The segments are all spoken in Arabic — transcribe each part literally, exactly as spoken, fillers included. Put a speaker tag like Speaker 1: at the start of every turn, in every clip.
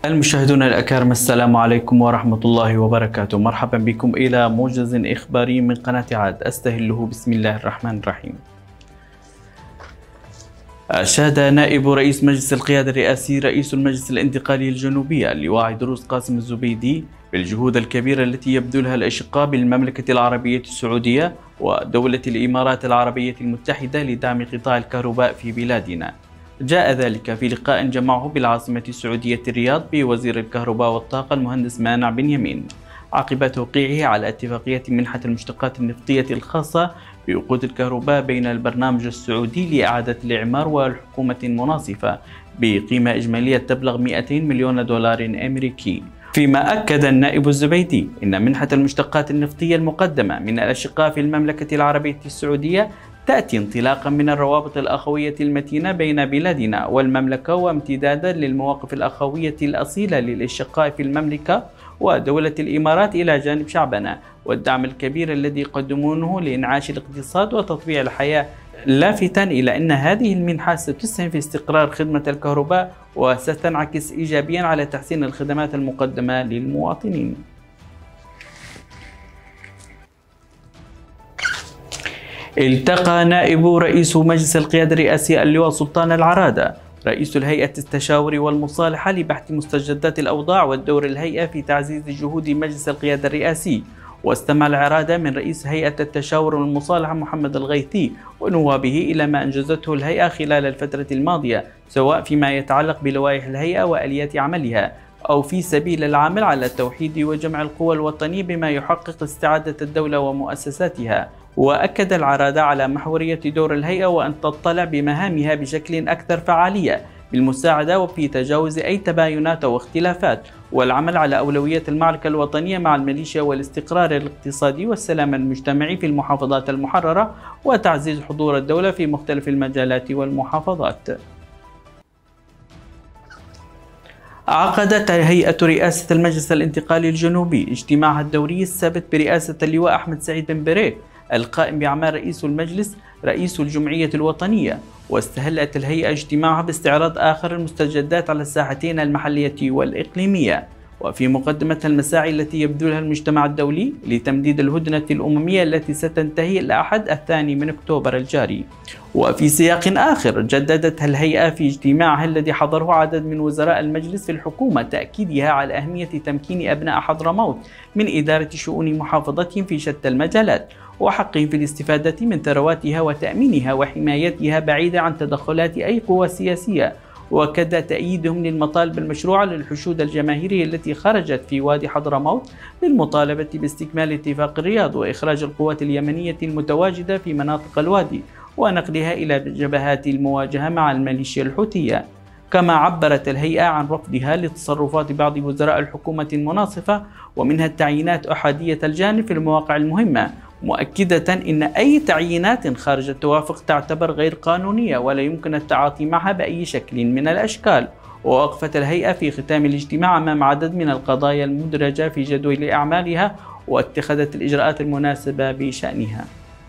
Speaker 1: المشاهدون الأكارم، السلام عليكم ورحمة الله وبركاته. مرحبا بكم إلى موجز إخباري من قناة عاد، أستهله بسم الله الرحمن الرحيم. أشاد نائب رئيس مجلس القيادة الرئاسي رئيس المجلس الانتقالي الجنوبي اللواء عيدروس قاسم الزبيدي بالجهود الكبيرة التي يبذلها الأشقاء بالمملكة العربية السعودية ودولة الإمارات العربية المتحدة لدعم قطاع الكهرباء في بلادنا. جاء ذلك في لقاء جمعه بالعاصمة السعودية الرياض بوزير الكهرباء والطاقة المهندس مانع بن يمين عقب توقيعه على اتفاقية منحة المشتقات النفطية الخاصة بوقود الكهرباء بين البرنامج السعودي لإعادة الإعمار والحكومة المناصفة بقيمة إجمالية تبلغ مئتين مليون دولار أمريكي. فيما أكد النائب الزبيدي أن منحة المشتقات النفطية المقدمة من الأشقاء في المملكة العربية السعودية تأتي انطلاقا من الروابط الأخوية المتينة بين بلادنا والمملكة، وامتدادا للمواقف الأخوية الأصيلة للأشقاء في المملكة ودولة الإمارات إلى جانب شعبنا، والدعم الكبير الذي يقدمونه لإنعاش الاقتصاد وتطبيع الحياة، لافتا إلى أن هذه المنحة ستسهم في استقرار خدمة الكهرباء وستنعكس إيجابيا على تحسين الخدمات المقدمة للمواطنين. التقى نائب رئيس مجلس القيادة الرئاسي اللواء سلطان العرادة رئيس الهيئة التشاور والمصالحة لبحث مستجدات الأوضاع والدور الهيئة في تعزيز جهود مجلس القيادة الرئاسي، واستمع العرادة من رئيس هيئة التشاور والمصالحة محمد الغيثي ونوابه إلى ما أنجزته الهيئة خلال الفترة الماضية، سواء فيما يتعلق بلوائح الهيئة وآليات عملها أو في سبيل العمل على توحيد وجمع القوى الوطنية بما يحقق استعادة الدولة ومؤسساتها. وأكد العرادة على محورية دور الهيئة وأن تطلع بمهامها بشكل أكثر فعالية بالمساعدة وفي تجاوز أي تباينات أو اختلافات، والعمل على أولوية المعركة الوطنية مع الميليشيا والاستقرار الاقتصادي والسلام المجتمعي في المحافظات المحررة وتعزيز حضور الدولة في مختلف المجالات والمحافظات. عقدت هيئة رئاسة المجلس الانتقالي الجنوبي اجتماعها الدوري السابت برئاسة اللواء أحمد سعيد بن بريك القائم بأعمال رئيس المجلس رئيس الجمعية الوطنية، واستهلت الهيئة اجتماعها باستعراض آخر المستجدات على الساحتين المحلية والإقليمية، وفي مقدمتها المساعي التي يبذلها المجتمع الدولي لتمديد الهدنة الأممية التي ستنتهي الأحد الثاني من أكتوبر الجاري. وفي سياق آخر جددتها الهيئة في اجتماعها الذي حضره عدد من وزراء المجلس في الحكومة تأكيدها على أهمية تمكين أبناء حضرموت من إدارة شؤون محافظتهم في شتى المجالات، وحقهم في الاستفادة من ثرواتها وتأمينها وحمايتها بعيدة عن تدخلات أي قوى سياسية، وكذا تأييدهم للمطالب المشروعة للحشود الجماهيرية التي خرجت في وادي حضرموت للمطالبة باستكمال اتفاق الرياض وإخراج القوات اليمنية المتواجدة في مناطق الوادي ونقلها إلى جبهات المواجهة مع الميليشيا الحوثية. كما عبرت الهيئة عن رفضها لتصرفات بعض وزراء الحكومة المناصفة ومنها التعيينات أحادية الجانب في المواقع المهمة، مؤكدة أن أي تعيينات خارج التوافق تعتبر غير قانونية ولا يمكن التعاطي معها بأي شكل من الأشكال. ووقفت الهيئة في ختام الاجتماع أمام عدد من القضايا المدرجة في جدول أعمالها واتخذت الإجراءات المناسبة بشأنها.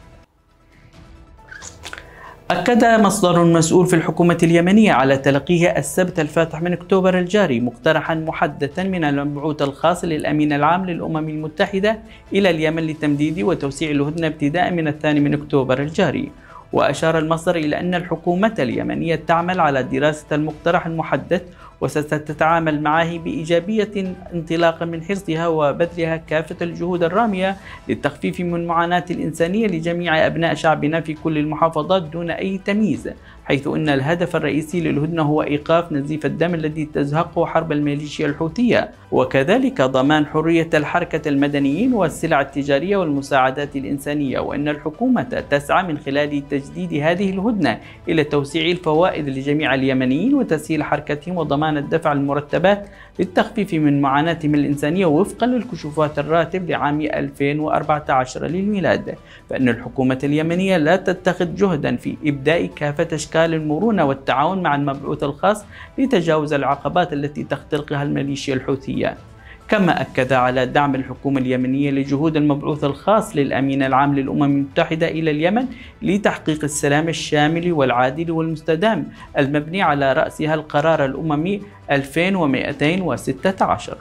Speaker 1: أكد مصدر مسؤول في الحكومة اليمنية على تلقيه السبت الفاتح من أكتوبر الجاري مقترحا محدثا من المبعوث الخاص للأمين العام للأمم المتحدة إلى اليمن لتمديد وتوسيع الهدنة ابتداء من الثاني من أكتوبر الجاري. وأشار المصدر إلى أن الحكومة اليمنية تعمل على دراسة المقترح المحدث وستتعامل معه بإيجابية انطلاقا من حرصها وبذلها كافة الجهود الرامية للتخفيف من معاناة الإنسانية لجميع أبناء شعبنا في كل المحافظات دون أي تمييز، حيث أن الهدف الرئيسي للهدنة هو إيقاف نزيف الدم الذي تزهقه حرب الميليشيا الحوثية، وكذلك ضمان حرية الحركة المدنيين والسلع التجارية والمساعدات الإنسانية، وأن الحكومة تسعى من خلال تجديد هذه الهدنة إلى توسيع الفوائد لجميع اليمنيين وتسهيل حركتهم وضمان الدفع المرتبات للتخفيف من معاناتهم الإنسانية وفقا للكشوفات الراتب لعام ألفين وأربعة عشر للميلاد. فإن الحكومة اليمنية لا تتخذ جهدا في إبداء كافة أشكال المرونة والتعاون مع المبعوث الخاص لتجاوز العقبات التي تخترقها الميليشيا الحوثية. كما أكد على دعم الحكومة اليمنية لجهود المبعوث الخاص للأمين العام للأمم المتحدة إلى اليمن لتحقيق السلام الشامل والعادل والمستدام المبني على رأسها القرار الأممي ألفين ومئتين وستة عشر.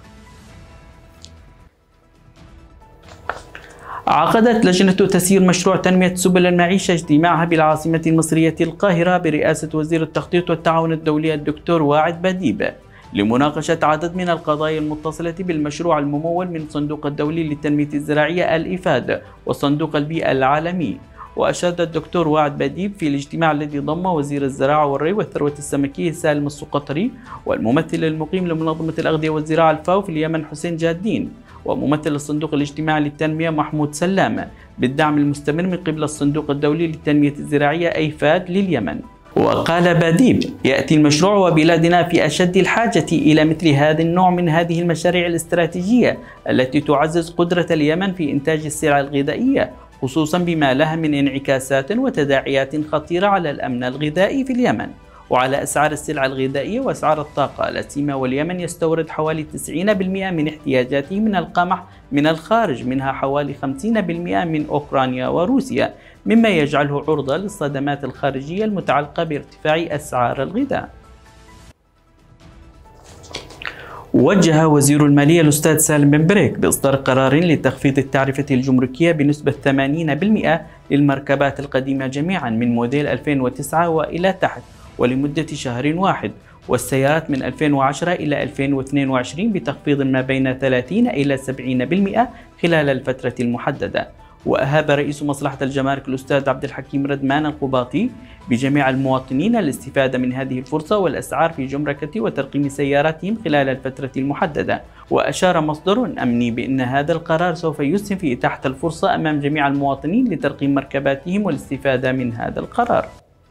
Speaker 1: عقدت لجنة تسيير مشروع تنمية سبل المعيشة اجتماعها بالعاصمة المصرية القاهرة برئاسة وزير التخطيط والتعاون الدولي الدكتور واعد بديب لمناقشة عدد من القضايا المتصلة بالمشروع الممول من الصندوق الدولي للتنمية الزراعية الإفاد وصندوق البيئة العالمي. وأشاد الدكتور واعد بديب في الاجتماع الذي ضم وزير الزراعة والري والثروة السمكية سالم السقطري والممثل المقيم لمنظمة الأغذية والزراعة الفاو في اليمن حسين جادين وممثل الصندوق الاجتماعي للتنمية محمود سلام بالدعم المستمر من قبل الصندوق الدولي للتنمية الزراعية أيفاد لليمن. وقال بديب: يأتي المشروع وبلادنا في أشد الحاجة إلى مثل هذا النوع من هذه المشاريع الاستراتيجية التي تعزز قدرة اليمن في إنتاج السلع الغذائية، خصوصا بما لها من انعكاسات وتداعيات خطيرة على الأمن الغذائي في اليمن وعلى أسعار السلع الغذائية وأسعار الطاقة، لا سيما واليمن يستورد حوالي تسعين بالمئة من احتياجاته من القمح من الخارج، منها حوالي خمسين بالمئة من أوكرانيا وروسيا، مما يجعله عرضة للصدمات الخارجية المتعلقة بارتفاع أسعار الغذاء. وجه وزير المالية الأستاذ سالم بن بريك بإصدار قرار لتخفيض التعرفة الجمركية بنسبة ثمانين بالمئة للمركبات القديمة جميعا من موديل ألفين وتسعة وإلى تحت ولمدة شهر واحد، والسيارات من ألفين وعشرة إلى ألفين واثنين وعشرين بتخفيض ما بين ثلاثين إلى سبعين بالمئة خلال الفترة المحددة. وأهاب رئيس مصلحة الجمارك الأستاذ عبد الحكيم ردمان القباطي بجميع المواطنين الاستفادة من هذه الفرصة والأسعار في جمركة وترقيم سياراتهم خلال الفترة المحددة. وأشار مصدر أمني بأن هذا القرار سوف يسهم في إتاحة الفرصة أمام جميع المواطنين لترقيم مركباتهم والاستفادة من هذا القرار.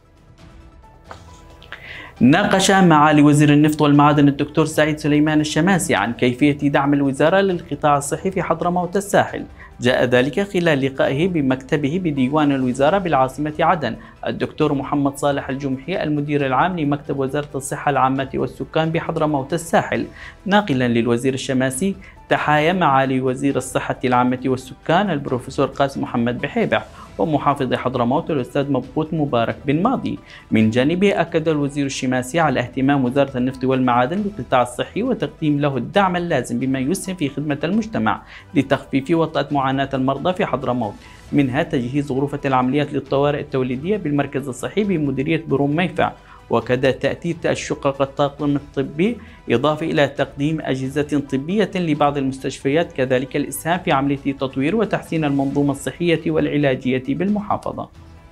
Speaker 1: ناقش معالي وزير النفط والمعادن الدكتور سعيد سليمان الشماسي عن كيفية دعم الوزارة للقطاع الصحي في حضرموت الساحل. جاء ذلك خلال لقائه بمكتبه بديوان الوزارة بالعاصمة عدن الدكتور محمد صالح الجمحي المدير العام لمكتب وزارة الصحة العامة والسكان بحضرموت الساحل، ناقلا للوزير الشماسي تحايا معالي وزير الصحة العامة والسكان البروفيسور قاسم محمد بحيبح ومحافظ حضرموت الأستاذ مبقوت مبارك بن ماضي. من جانبه أكد الوزير الشماسي على اهتمام وزارة النفط والمعادن بالقطاع الصحي وتقديم له الدعم اللازم بما يسهم في خدمة المجتمع لتخفيف وطأة معاناة المرضى في حضرموت، منها تجهيز غرفة العمليات للطوارئ التوليدية بالمركز الصحي بمديرية بروم ميفع، وكذا تأتيت الشقق الطاقم الطبي، إضافة إلى تقديم أجهزة طبية لبعض المستشفيات، كذلك الإسهام في عملية تطوير وتحسين المنظومة الصحية والعلاجية بالمحافظة.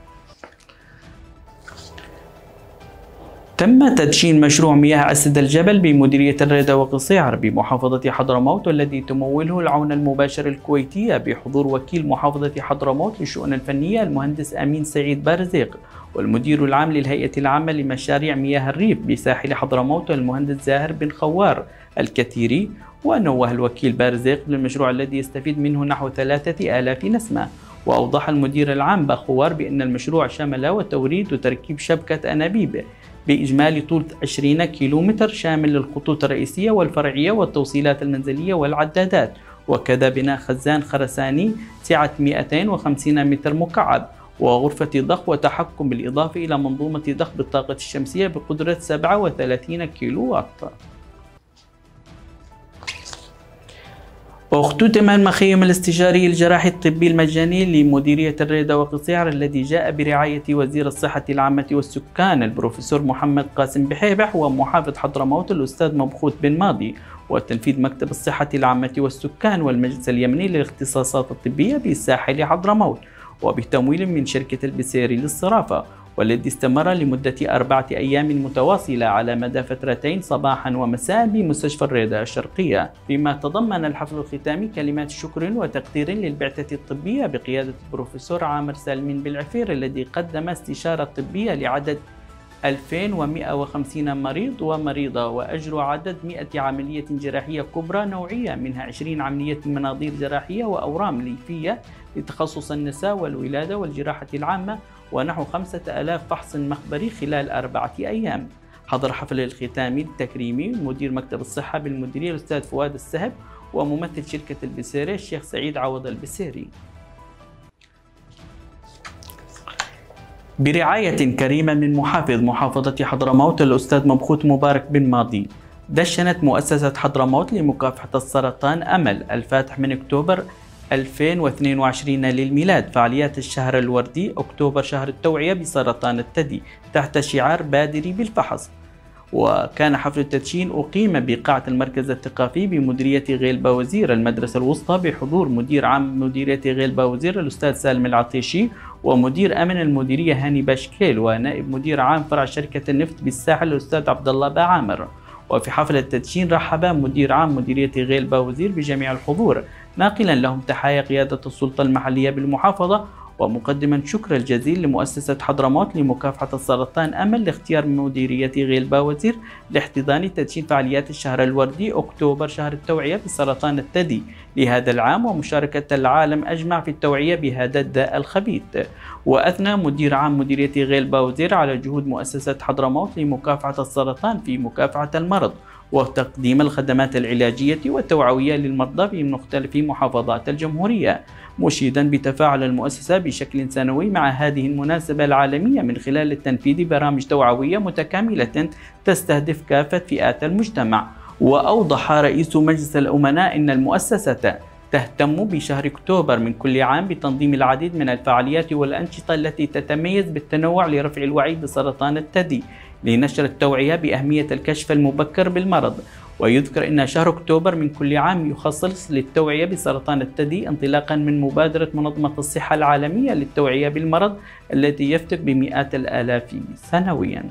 Speaker 1: تم تدشين مشروع مياه أسد الجبل بمديرية الريدة وقصيعر بمحافظة حضرموت، والذي تموله العون المباشر الكويتية بحضور وكيل محافظة حضرموت للشؤون الفنية المهندس أمين سعيد بارزيق، والمدير العام للهيئة العامة لمشاريع مياه الريف بساحل حضرموت المهندس زاهر بن خوار الكثيري. ونوه الوكيل بارزيق للمشروع الذي يستفيد منه نحو ثلاثة آلاف نسمة. وأوضح المدير العام بخوار بأن المشروع شمل وتوريد وتركيب شبكة أنابيب بإجمالي طول عشرين كيلومتر شامل للخطوط الرئيسية والفرعية والتوصيلات المنزلية والعدادات، وكذا بناء خزان خرساني سعة مئتين وخمسين متر مكعب وغرفة ضخ وتحكم، بالإضافة إلى منظومة ضخ بالطاقة الشمسية بقدرة سبعة وثلاثين كيلو واط. اختتم المخيم الاستشاري الجراحي الطبي المجاني لمديرية الريدة وقصيعر الذي جاء برعاية وزير الصحة العامة والسكان البروفيسور محمد قاسم بحيبح ومحافظ حضرموت الأستاذ مبخوت بن ماضي، وتنفيذ مكتب الصحة العامة والسكان والمجلس اليمني للاختصاصات الطبية بالساحل حضرموت، وبتمويل من شركة البسيري للصرافة، والذي استمر لمدة أربعة أيام متواصلة على مدى فترتين صباحا ومساء بمستشفى الريدة الشرقية. فيما تضمن الحفل الختامي كلمات شكر وتقدير للبعثة الطبية بقيادة البروفيسور عامر سالمين بالعفير، الذي قدم استشارة طبية لعدد ألفين ومئة وخمسين مريض ومريضة، وأجروا عدد مئة عملية جراحية كبرى نوعية، منها عشرين عملية مناظير جراحية وأورام ليفية لتخصص النساء والولادة والجراحة العامة، ونحو خمسة آلاف فحص مخبري خلال أربعة أيام. حضر حفل الختام التكريمي مدير مكتب الصحة بالمديرية الأستاذ فؤاد السهب وممثل شركة البسيري الشيخ سعيد عوض البسيري. برعاية كريمة من محافظ محافظة حضرموت الأستاذ مبخوت مبارك بن ماضي، دشنت مؤسسة حضرموت لمكافحة السرطان أمل الفاتح من أكتوبر ألفين واثنين وعشرين للميلاد فعاليات الشهر الوردي أكتوبر شهر التوعية بسرطان الثدي تحت شعار بادري بالفحص. وكان حفل التدشين أقيم بقاعة المركز الثقافي بمديرية غيلبا وزير المدرسة الوسطى بحضور مدير عام مديرية غيلبا وزير الأستاذ سالم العطيشي ومدير أمن المديرية هاني باشكيل ونائب مدير عام فرع شركة النفط بالساحل الأستاذ عبد الله بعامر. وفي حفل التدشين رحب مدير عام مديرية غيلبا وزير بجميع الحضور ناقلا لهم تحايا قيادة السلطة المحلية بالمحافظة ومقدما شكر الجزيل لمؤسسة حضرموت لمكافحة السرطان أمل لاختيار مديرية غيلبا وزير لاحتضان تدشين فعاليات الشهر الوردي أكتوبر شهر التوعية بسرطان الثدي لهذا العام ومشاركة العالم أجمع في التوعية بهذا الداء الخبيث. وأثنى مدير عام مديرية غيلبا وزير على جهود مؤسسة حضرموت لمكافحة السرطان في مكافحة المرض وتقديم الخدمات العلاجية والتوعوية للمرضى في مختلف محافظات الجمهورية، مشيدا بتفاعل المؤسسة بشكل سنوي مع هذه المناسبة العالمية من خلال تنفيذ برامج توعوية متكاملة تستهدف كافة فئات المجتمع. وأوضح رئيس مجلس الأمناء أن المؤسسة تهتم بشهر أكتوبر من كل عام بتنظيم العديد من الفعاليات والأنشطة التي تتميز بالتنوع لرفع الوعي بسرطان الثدي لنشر التوعية بأهمية الكشف المبكر بالمرض. ويذكر أن شهر أكتوبر من كل عام يخصص للتوعية بسرطان الثدي انطلاقا من مبادرة منظمة الصحة العالمية للتوعية بالمرض التي يفتك بمئات الآلاف سنويا.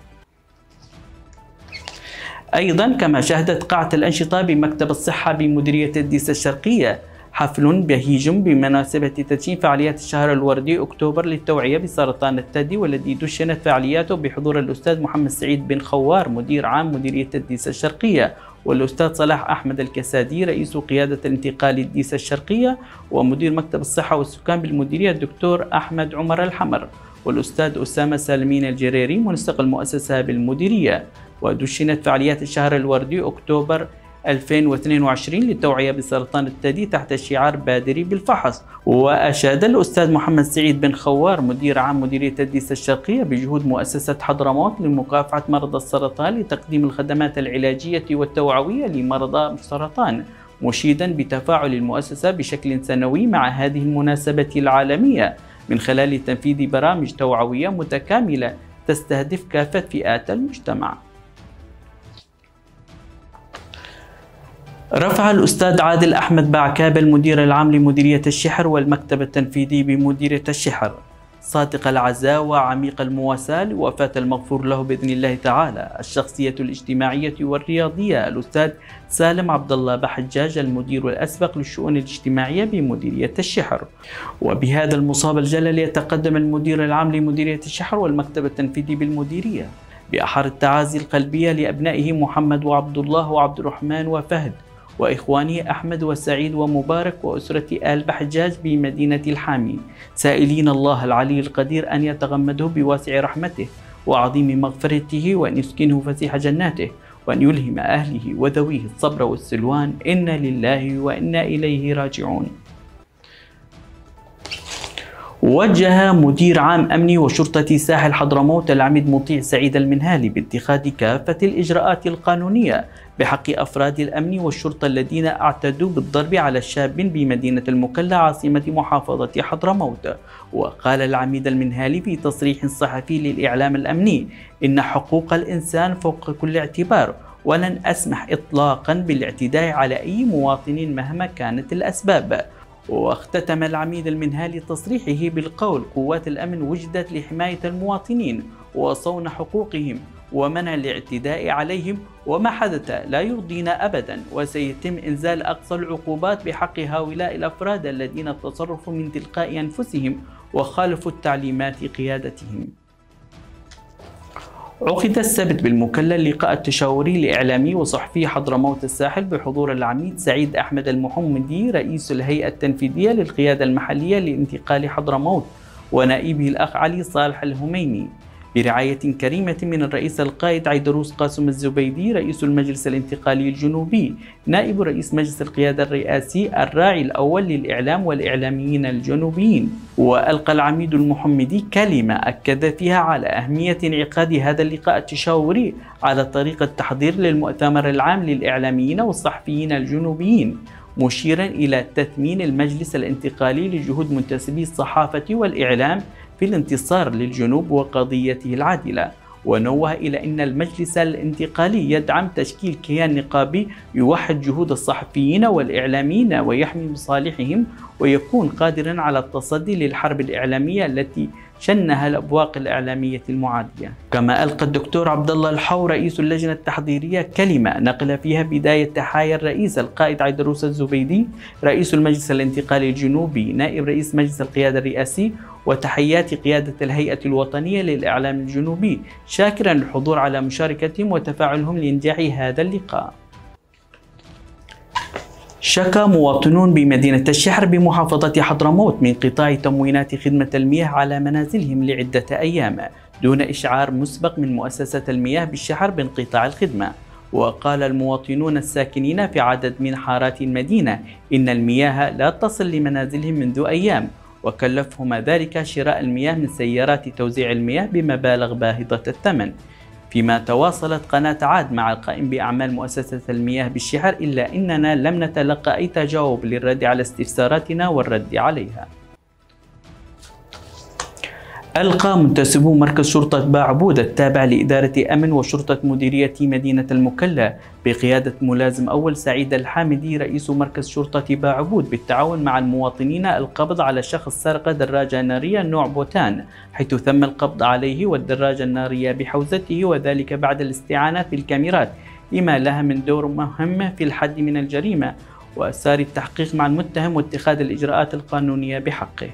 Speaker 1: أيضا كما شهدت قاعة الأنشطة بمكتب الصحة بمديرية الديسة الشرقية حفل بهيج بمناسبة تدشين فعاليات الشهر الوردي أكتوبر للتوعية بسرطان الثدي والذي دشنت فعالياته بحضور الأستاذ محمد سعيد بن خوار مدير عام مديرية الديسة الشرقية والأستاذ صلاح أحمد الكسادي رئيس قيادة الانتقال الديسة الشرقية ومدير مكتب الصحة والسكان بالمديرية الدكتور أحمد عمر الحمر والأستاذ أسامة سالمين الجريري منسق المؤسسة بالمديرية. ودشنت فعاليات الشهر الوردي أكتوبر ألفين واثنين وعشرين للتوعية بسرطان الثدي تحت شعار بادري بالفحص. وأشاد الأستاذ محمد سعيد بن خوار مدير عام مديرية الديسة الشرقية بجهود مؤسسة حضرموت لمكافحة مرض السرطان لتقديم الخدمات العلاجية والتوعوية لمرضى السرطان، مشيدا بتفاعل المؤسسة بشكل سنوي مع هذه المناسبة العالمية من خلال تنفيذ برامج توعوية متكاملة تستهدف كافة فئات المجتمع. رفع الأستاذ عادل أحمد بعكاب المدير العام لمديرية الشحر والمكتب التنفيذي بمديرية الشحر صادق العزاء وعميق المواساة لوفاة المغفور له بإذن الله تعالى الشخصية الاجتماعية والرياضية الأستاذ سالم عبد الله بحجاج المدير الأسبق للشؤون الاجتماعية بمديرية الشحر. وبهذا المصاب الجلل يتقدم المدير العام لمديرية الشحر والمكتب التنفيذي بالمديرية بأحر التعازي القلبية لأبنائه محمد وعبد الله وعبد الرحمن وفهد وإخوانه أحمد وسعيد ومبارك وأسرة آل بحجاج بمدينة الحامي، سائلين الله العلي القدير أن يتغمده بواسع رحمته وعظيم مغفرته وأن يسكنه فسيح جناته وأن يلهم أهله وذويه الصبر والسلوان، إنا لله وإنا إليه راجعون. وجه مدير عام أمن وشرطة ساحل حضرموت العميد مطيع سعيد المنهالي باتخاذ كافة الإجراءات القانونية بحق أفراد الأمن والشرطة الذين اعتدوا بالضرب على شاب بمدينة المكلا عاصمة محافظة حضرموت. وقال العميد المنهالي في تصريح صحفي للإعلام الأمني إن حقوق الإنسان فوق كل اعتبار ولن أسمح إطلاقا بالاعتداء على أي مواطن مهما كانت الأسباب. واختتم العميد المنهالي تصريحه بالقول قوات الأمن وجدت لحماية المواطنين وصون حقوقهم ومنع الاعتداء عليهم وما حدث لا يرضينا أبدا وسيتم إنزال أقصى العقوبات بحق هؤلاء الأفراد الذين تصرفوا من تلقاء أنفسهم وخالفوا التعليمات قيادتهم. عقد السبت بالمكلا اللقاء التشاوري الإعلامي وصحفي حضرموت الساحل بحضور العميد سعيد أحمد المحمدي رئيس الهيئة التنفيذية للقيادة المحلية لانتقال حضرموت ونائبه الأخ علي صالح الهميني برعاية كريمة من الرئيس القائد عيدروس قاسم الزبيدي رئيس المجلس الانتقالي الجنوبي نائب رئيس مجلس القيادة الرئاسي الراعي الأول للإعلام والإعلاميين الجنوبيين. وألقى العميد المحمدي كلمة أكد فيها على أهمية انعقاد هذا اللقاء التشاوري على طريق التحضير للمؤتمر العام للإعلاميين والصحفيين الجنوبيين، مشيرا إلى تثمين المجلس الانتقالي لجهود منتسبي الصحافة والإعلام في الانتصار للجنوب وقضيته العادلة. ونوه إلى أن المجلس الانتقالي يدعم تشكيل كيان نقابي يوحد جهود الصحفيين والإعلاميين ويحمي مصالحهم ويكون قادرا على التصدي للحرب الإعلامية التي شنها الأبواق الإعلامية المعادية. كما ألقى الدكتور عبد الله الحو رئيس اللجنة التحضيرية كلمة نقل فيها بداية تحايا الرئيس القائد عيدروس الزبيدي رئيس المجلس الانتقالي الجنوبي نائب رئيس مجلس القيادة الرئاسي وتحيات قيادة الهيئة الوطنية للإعلام الجنوبي، شاكرا الحضور على مشاركتهم وتفاعلهم لإنجاح هذا اللقاء. شكى مواطنون بمدينة الشحر بمحافظة حضرموت من قطاع تموينات خدمة المياه على منازلهم لعدة أيام دون إشعار مسبق من مؤسسة المياه بالشحر بانقطاع الخدمة. وقال المواطنون الساكنين في عدد من حارات المدينة إن المياه لا تصل لمنازلهم منذ أيام، وكلفهم ذلك شراء المياه من سيارات توزيع المياه بمبالغ باهظة الثمن. فيما تواصلت قناة عاد مع القائم بأعمال مؤسسة المياه بالشحر إلا أننا لم نتلقى أي تجاوب للرد على استفساراتنا والرد عليها. ألقى منتسبو مركز شرطة باعبود التابع لإدارة أمن وشرطة مديرية مدينة المكلا بقيادة ملازم أول سعيد الحامدي رئيس مركز شرطة باعبود بالتعاون مع المواطنين القبض على شخص سرق دراجة نارية نوع بوتان، حيث تم القبض عليه والدراجة النارية بحوزته، وذلك بعد الاستعانة بالكاميرات لما لها من دور مهم في الحد من الجريمة وإسار التحقيق مع المتهم واتخاذ الإجراءات القانونية بحقه.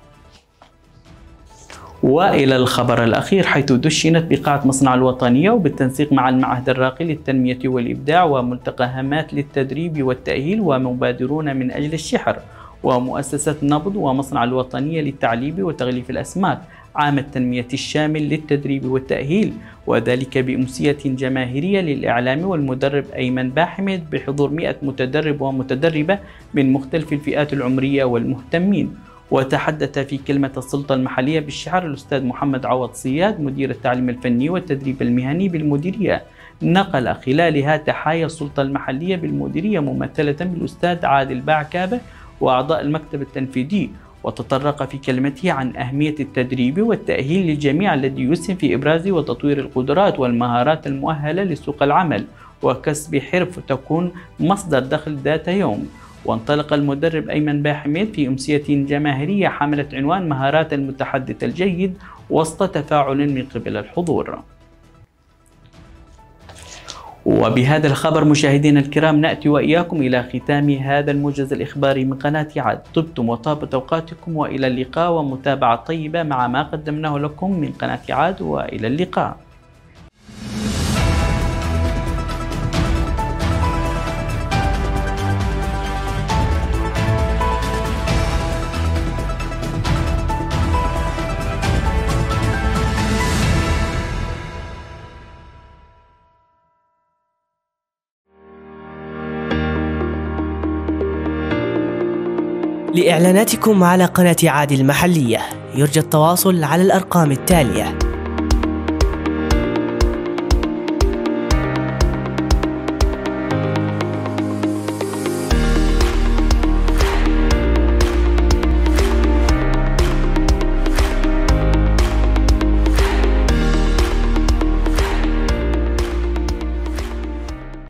Speaker 1: وإلى الخبر الأخير، حيث دشنت بقاعة مصنع الوطنية وبالتنسيق مع المعهد الراقي للتنمية والإبداع وملتقى هامات للتدريب والتأهيل ومبادرون من أجل الشحر ومؤسسة نبض ومصنع الوطنية للتعليب وتغليف الأسماك عام التنمية الشامل للتدريب والتأهيل، وذلك بأمسية جماهيرية للإعلام والمدرب أيمن باحمد بحضور مئة متدرب ومتدربة من مختلف الفئات العمرية والمهتمين. وتحدث في كلمة السلطة المحلية بالشحر الأستاذ محمد عوض صياد مدير التعليم الفني والتدريب المهني بالمديرية، نقل خلالها تحايا السلطة المحلية بالمديرية ممثلة بالأستاذ عادل باعكابة وأعضاء المكتب التنفيذي، وتطرق في كلمته عن أهمية التدريب والتأهيل للجميع الذي يسهم في إبراز وتطوير القدرات والمهارات المؤهلة لسوق العمل وكسب حرف تكون مصدر دخل ذات يوم. وانطلق المدرب أيمن باحمد في أمسية جماهيرية حملت عنوان مهارات المتحدث الجيد وسط تفاعل من قبل الحضور. وبهذا الخبر مشاهدينا الكرام نأتي وإياكم إلى ختام هذا الموجز الإخباري من قناة عاد. طبتم وطابت أوقاتكم وإلى اللقاء ومتابعة طيبة مع ما قدمناه لكم من قناة عاد، وإلى اللقاء.
Speaker 2: لإعلاناتكم على قناة عاد المحلية يرجى التواصل على الأرقام التالية.